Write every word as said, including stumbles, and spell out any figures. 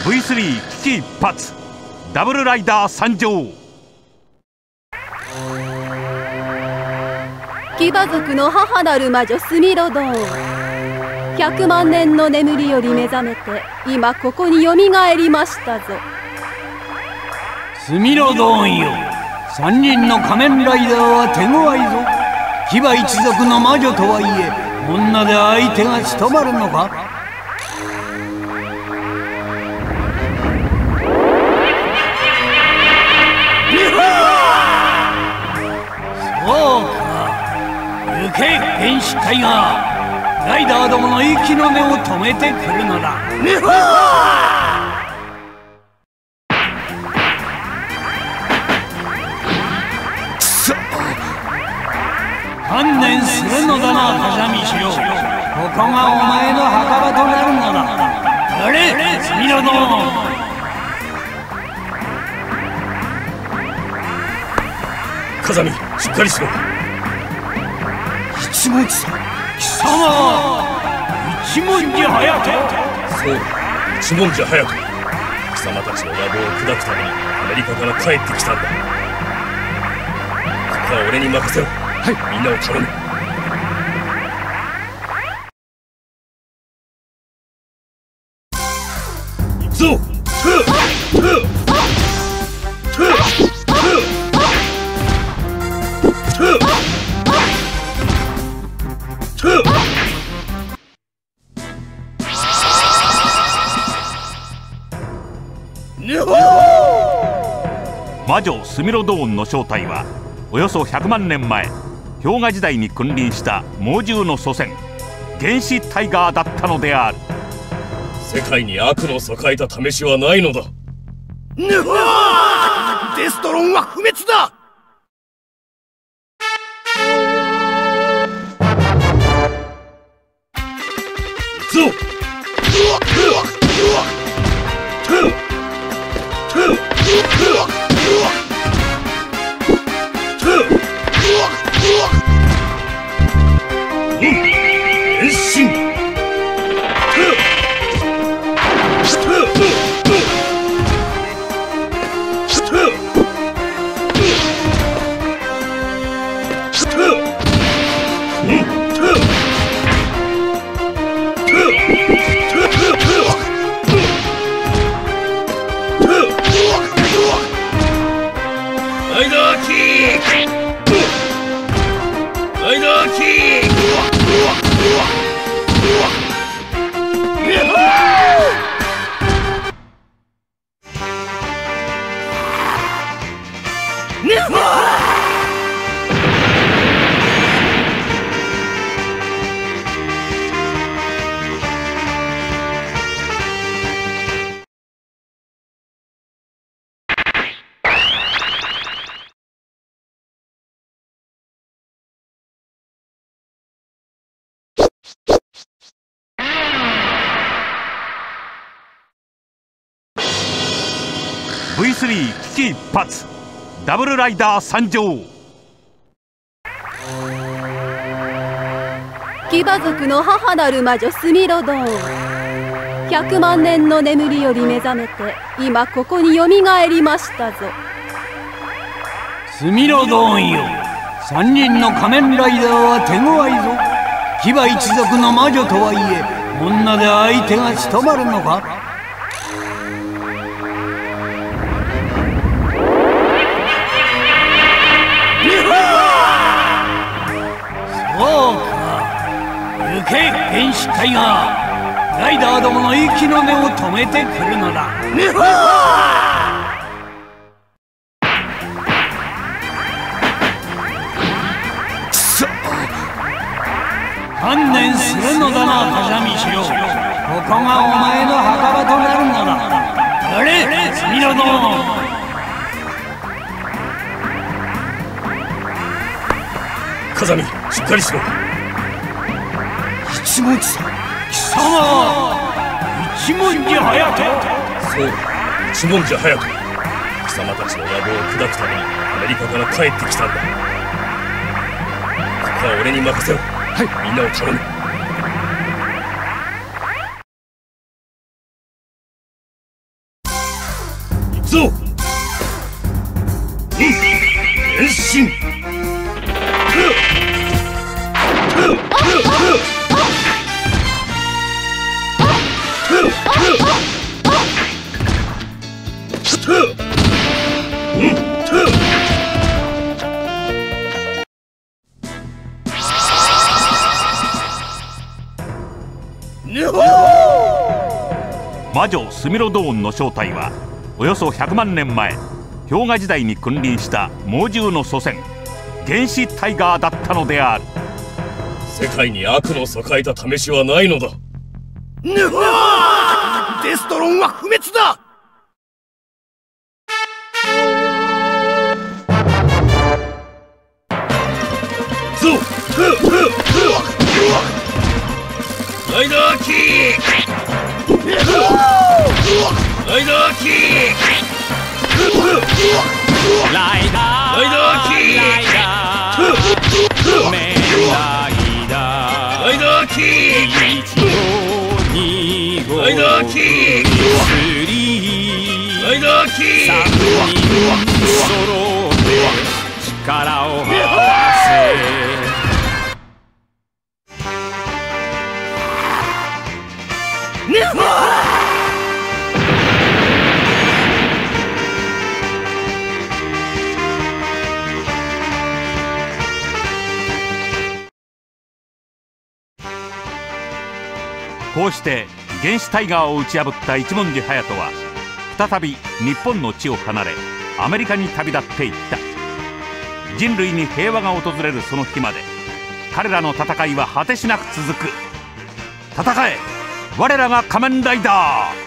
ブイスリー 危機一髪、ダブルライダー参上。 騎馬族の母なる魔女スミロドーン、百万年の眠りより目覚めて今ここによみがえりましたぞ。 スミロドーンよ、三人の仮面ライダーは手強いぞ。騎馬一族の魔女とはいえ女で相手が務まるのか。そうか、行け原始タイガー、ライダーどもの息の根を止めてくるのだ。観念するのだな風見しろ。ここがお前の墓場となるのだ。やれスミロドーン。 風見、しっかりしろ。 一文字さん、貴様一文字隼人。 そう、一文字隼人。貴様たちの野望を砕くためにアメリカから帰ってきたんだ。ここは俺に任せろ。はい、みんなを頼む。行くぞ。 魔女スミロドーンの正体はおよそひゃくまんねんまえ、氷河時代に君臨した猛獣の祖先原始タイガーだったのである。 世界に悪の栄えた試しはないのだ。 デストロンは不滅だ。 行くぞ。変身。ライダーキック。ライダーキック。 ブイスリー 危機一髪、ダブルライダー参上。 騎馬族の母なる魔女スミロドーン、百万年の眠りより目覚めて今ここによみがえりましたぞ。 スミロドーンよ、三人の仮面ライダーは手強いぞ。騎馬一族の魔女とはいえ女で相手が務まるのか。そうか、行け原始タイガー、ライダーどもの息の根を止めてくるのだ。観念するのだな風見しろ。ここがお前の墓場となるのだ。やれスミロドーン。 風見、しっかりしろ。 一文字さん、貴様一文字隼人。 そう、一文字隼人。貴様たちの野望を砕くためにアメリカから帰ってきたんだ。ここは俺に任せろ。はい、みんなを頼む。 ぞ。うん、変身。 魔女スミロドーンの正体はおよそひゃくまんねんまえ氷河時代に君臨した猛獣の祖先原始タイガーだったのである。 世界に悪の栄えた試しはないのだ。 ぬわー、デストロンは不滅だ。 ゾウフフフライダーキーライダーキーライダーライダーキーライダーメライダーライダーキーいちごにごライダーキースリーライダーキーさんにん揃って力を合わせこうして原始タイガーを打ち破った一文字隼人は再び日本の地を離れアメリカに旅立っていった。人類に平和が訪れるその日まで彼らの戦いは果てしなく続く。戦え我らが仮面ライダー。